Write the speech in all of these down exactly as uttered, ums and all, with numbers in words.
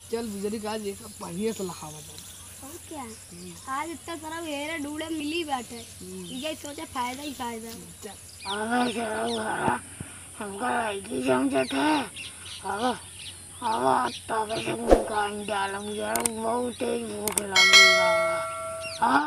चल बुजरी का जे बढ़िया से लखावा था। और क्या आज इतना सारा हेरे ढूंढे मिली बैठे ये सोचे फायदा ही फायदा। अबे जरा हमको आईडी समझे थे अब अब तब से मुझका डालम यार बहुत तेज भूख लगी है।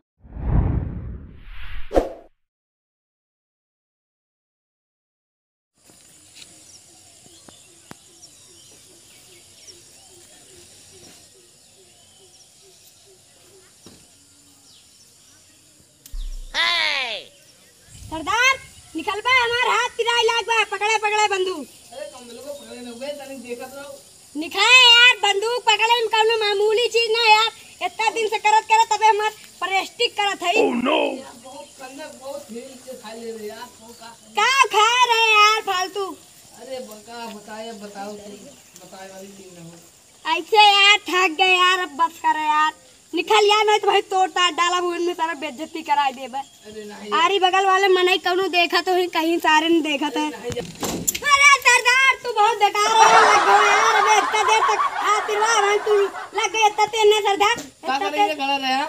सरदार निकल बा हमार हाथ पिराई लाग बा पकड़े पकड़े बंदूक। अरे कम लोग को पकड़े न हुए तने देखत रहो निखाए यार बंदूक पकड़े में कौनो मामूली चीज ना यार इतना दिन से करत करत तबे हमार प्रेस्टिक करत है। ओह नो यार बहुत कंधा बहुत खेल से खा ले रहे यार तो का का खा रहे यार फालतू। अरे बका बताए बताओ तुम बताए वाली दिन न हो ऐसे यार थक गए यार अब बस करे यार निकल यार नहीं तो भाई तोड़ता डाला भून में सारा बेइज्जती करा दे बे। अरे नहीं आरी बगल वाले मने कौनो देखा तो ही कहीं सारे ने देखा था। अरे सरदार तू बहुत बेकार है लगो यार अबे इतना देर तक हाथ पिरवा रहा तू लग गए इतना तेज ने सरदार का करे ये खड़ा रहा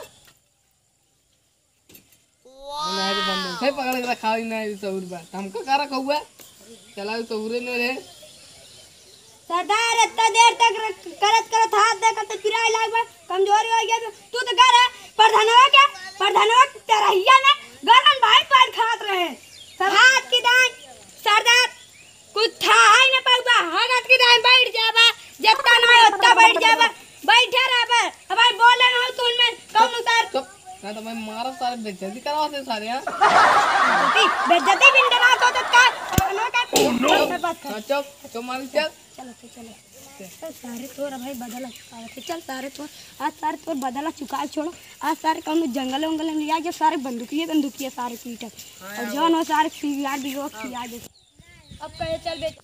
नहीं रे बंदूक से पकड़ के रखा ही नहीं सौर बा हमका का रखा हुआ चला सौरे ने रे सरदार इतना देर तक करत करत हाथ देखत तो पिराई लाग बा कमजोरी हो गया तू तो घर है प्रधानवा क्या प्रधानवा तरहिया में गरन भाई पार खात रहे सब हाथ की दाई सरदार कुछ था है न पगबा हाथ की दाई बैठ जाबा जितना ना उतना बैठ जाबा बैठे रह बा अब बोले ना तू में कौन उतार चुप ना तो मैं मारा सारे बेइज्जती करवाते सारे हां बेइज्जती बिन डरा तो का नो का चुप तो मार चल चलो तो चलो सारे तोर भाई बदला चुका थे चल सारे तोर आज सारे तोर बदला चुका छोड़ो आज सारे कौन जंगल वंगल में लिया जो सारे बंदूकिए बंदूकिए सारे पीटे और जौन हो सारे खिया दियो खिया दे अब कहे चल बे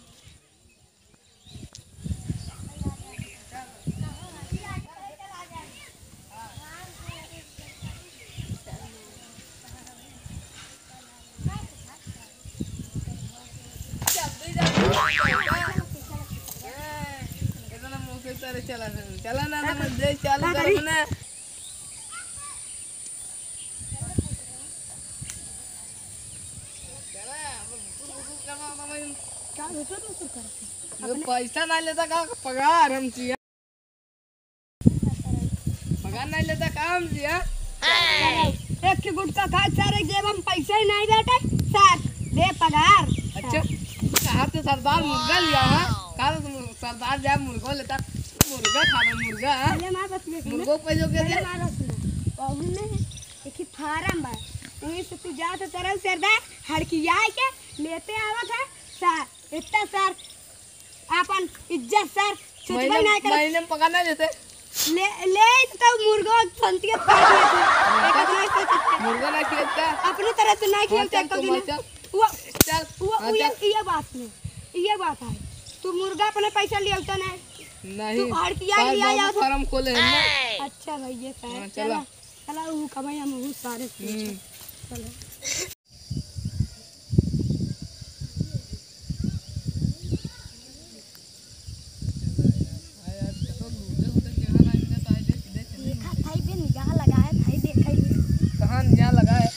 चला चला ना ना दे चालू कर मने चला क्या रुको रुको कर ये पैसा ना लेता का पगार हम चिया पगार नहीं लेता काम चिया एक की गुटका खा सारे जेब हम पैसे ही नहीं बैठे सर दे पगार। अच्छा कहा तो सरदार मुर्गा लिया है कहा तो सरदार जाए मुर्गा लेता मुर्गा खाना मुर्गा पहले मार बस ये मुर्गो पे जो के दे मार बस और ने एक ही फार्म बा वहीं से तू जा तो तरल सरदार हड़किया के लेते आवत है सर इतना सर अपन इज्जत सर छुटवा ना कर महीने में पगार नहीं देते ले ले तो मुर्गा फंतिया काट लेते एक मुर्गा ना खेलता अपनी तरह से नहीं खेलते एक दिन वो चल वो ये ये बात नहीं ये बात है तू मुर्गा अपने पैसा ले उतना नहीं नहीं तू हड़किया लिया या फार्म खोले हम ना अच्छा भाई ये हाँ, सर चला चला वो कमाई हम वो सारे चलो देखा भाई भी निगाह लगा है भाई देखा कहाँ यहाँ लगा है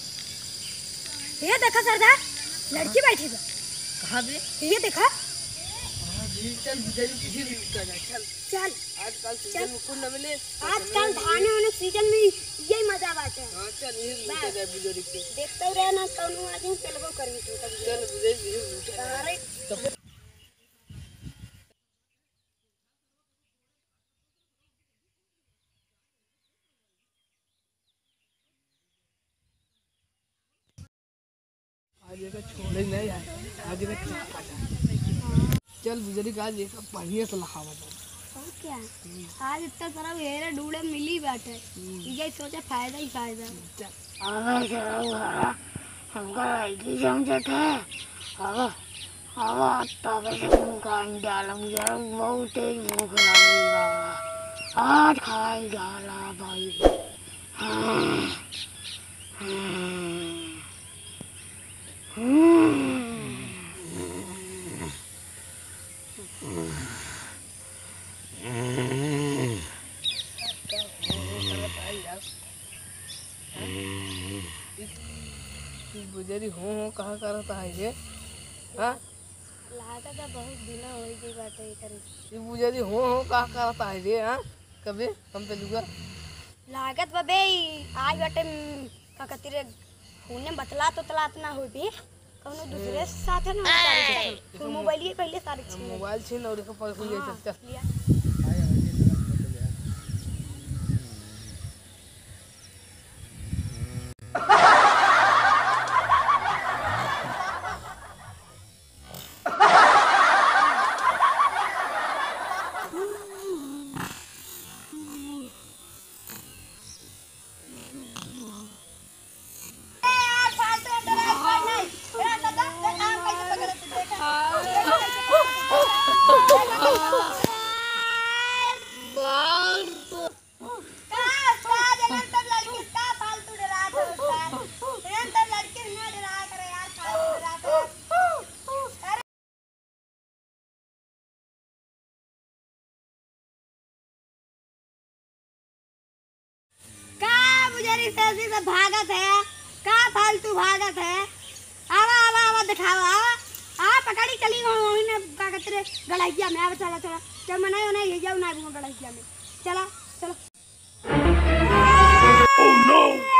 ये देखा सरदार लड़की बैठी है कहाँ दे ये देखा चल जल्दी किसी भी चल चल चल आजकल सीजन में कुछ न मिले आजकल धाने वाले सीजन में यही मजा बात है। हाँ चल ये लूटा जाए बुजुर्ग के देखते ही रहना कौन आदमी तेलगो करी तू कभी चल बुजुर्ग ये लूटा अरे तो आज एक छोड़े नहीं आए आज एक चल बुजुर्ग आज एक बढ़िया से लखावा था। और क्या आज इतना सारा हेरे ढूंढे मिली बैठे ये सोचे फायदा ही फायदा। अबे जरा हमको आईडी समझे थे अब अब तब से मुझका डालम यार बहुत तेज भूख लगी है। आज खाई डाला भाई हाँ हाँ बुजरी हो हो कहा करता है ये हाँ लागत है बहुत दिन हो गई बाटे करे ये बुजरी हो हो कहा करता है ये हाँ कभी हम पे लुगा लागत बबे आज बाटे का कतिरे फोन में बतला तो तलात ना हो भी कौनो दूसरे साथ है ना तो मोबाइल ये पहले सारे छीन मोबाइल छीन और इसको पर खुल जाए चल लिया से से भागत है का फालतू भागत है आवा आवा आवा दिखावा आवा आ पकड़ी चली गई ने का कतरे गड़ाइया में आवा चला चला जब मनायो ना ये जाओ ना गड़ाइया में चला चलो ओह नो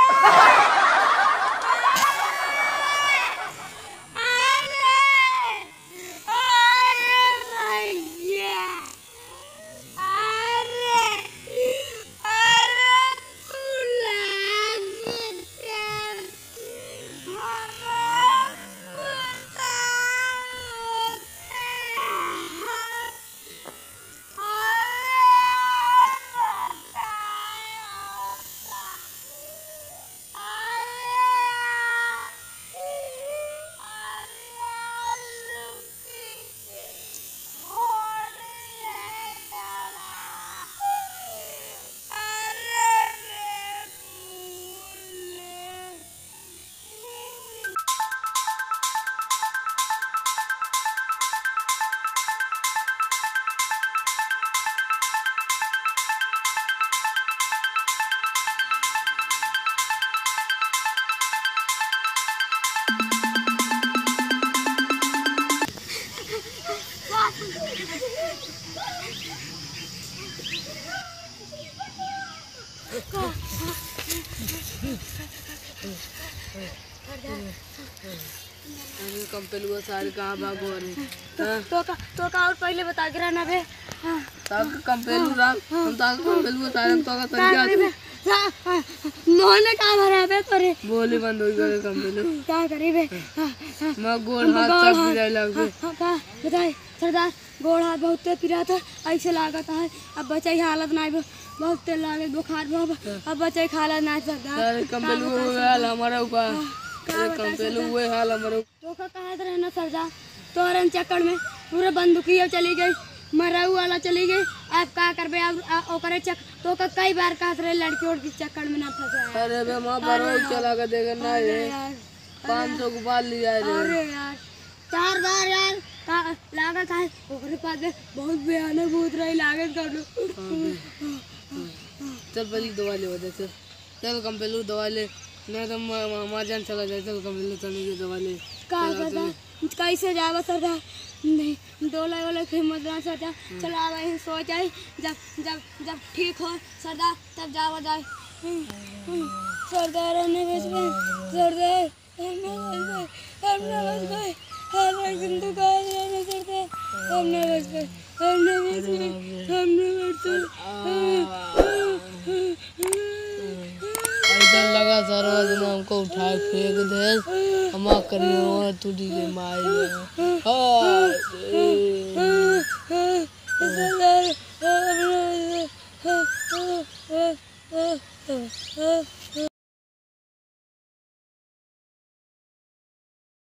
अरे कंपेलुआ सारे कहाँ भागो रहे हाँ तो का तो का और पहले बता के रहना बे हां ताक कंपेलु राम हम ताक कंपेलुआ सारे तो का तरीका मोहन का भरा बे तोरे बोली बंद हो गए कंपेलु क्या करी बे मैं गोल हाथ तक गिरा लग गए का बताए सरदार गोड़ हाथ बहुत पिरा था ऐसे लागत है अब बचाई हालत ना बहुत तेल लागे बुखार अब बचाई हालत ना सरदार अरे कंपेलु हाल हमारा ऊपर अरे कंपेलु हुए हाल हमारा तो का कहा रहना सरदार तोरन चक्कर में पूरे बंदूकिया चली गई मराऊ वाला चली गई आप का करबे अब ओकरे चक तो का कई बार कहत रहे लड़की और के चक्कर में ना फंसा अरे बे मां बरो चला के देगा ना ये पाँच सौ को बाल लिया रे अरे यार चार बार यार का लागत है ओकरे पास बहुत भयानक भूत रही लागत कर लो चल पहले दवा ले वजह से चल कंपेलू दवा ले नहीं तो माँ जान चला जाए चल कंपेलू चलने की दवा ले का करता कैसे जावा सरदार नहीं डोला वाला हिम्मत ना सरदार चल आवा ही सो जाए जब जब जब ठीक हो सरदार तब जावा जाए सरदार ने बस में सरदार हमने बस में हमने बस में हर बिंदु का रहने सरदार हमने बस में हमने बस में हमने बस में इधर लगा सारा दिन हमको उठा फेंक दे हम करियो तुझी के माई